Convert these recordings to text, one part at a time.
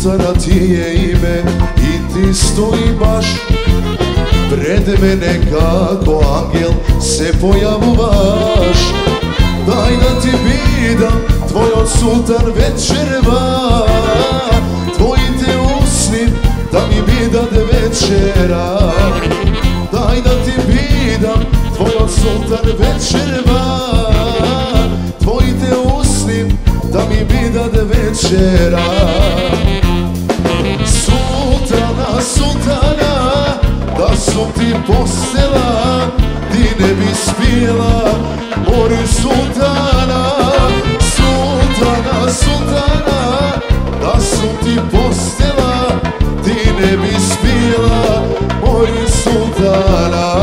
sultana ti je ime i ti stoji baš pred mene kako angel se pojavovaš. Daj da ti bidam tvoj od sultan večerva, tvoji te usni da mi bidade večera. Daj da ti bidam tvoj od sultan večerva, tvoji te usni da mi bidade večera. Sultana, sultana, da su ti postela, ti ne bi spjela, mori sultana. Sultana, sultana, da su ti postela, ti ne bi spjela, mori sultana.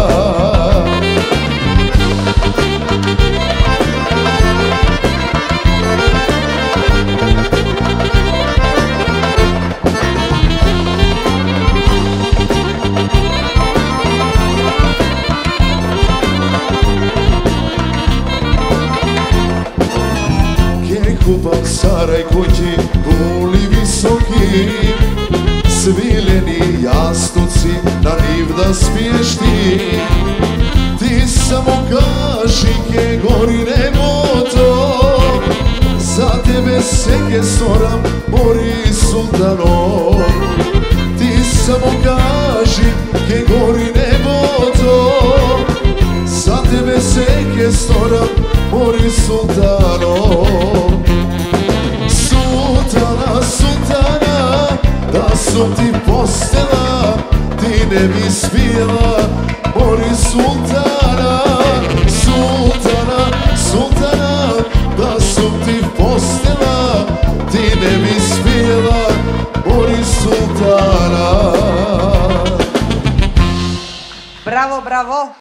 Kupam Saraj kući, kuli visoki, sviljeni jastuci, na niv da spiješ ti. Ti samo kaži ke gori nebo to, za tebe seke soram, mori sultano. Ti samo kaži ke gori nebo to, za tebe seke soram, mori sultano. Sultana, sultana, da su ti postela, ti ne bi spjela, mori sultana. Sultana, sultana, da su ti postela, ti ne bi spjela, mori sultana. Bravo, bravo.